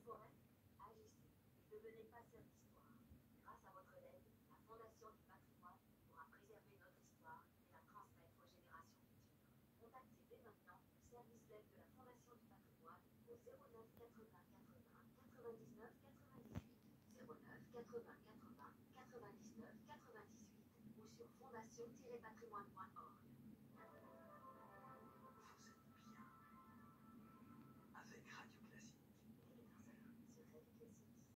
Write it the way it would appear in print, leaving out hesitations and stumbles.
forêts? Agissez et devenez passeur d'histoire. Grâce à votre aide, la Fondation du patrimoine pourra préserver notre histoire et la transmettre aux générations futures. Contactez dès maintenant le service d'aide de la Fondation du patrimoine au 09 80 80 99 98, 09 80 80 99 98 ou sur fondation-patrimoine.org.